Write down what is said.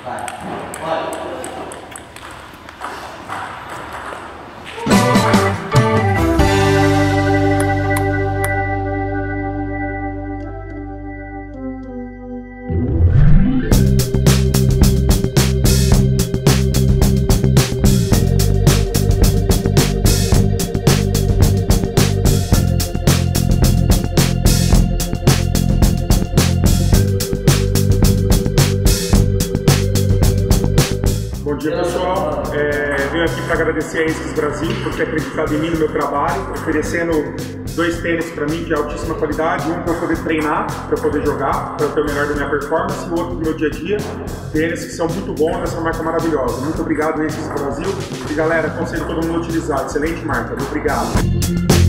Vai. Olha. Bom dia, pessoal. Venho aqui para agradecer a ASICS Brasil por ter acreditado em mim no meu trabalho, oferecendo 2 tênis para mim de altíssima qualidade, um para eu poder treinar, para eu poder jogar, para eu ter o melhor da minha performance, e o outro do meu dia a dia. Tênis que são muito bons nessa marca maravilhosa. Muito obrigado, ASICS Brasil. E galera, aconselho todo mundo a utilizar. Excelente marca. Obrigado.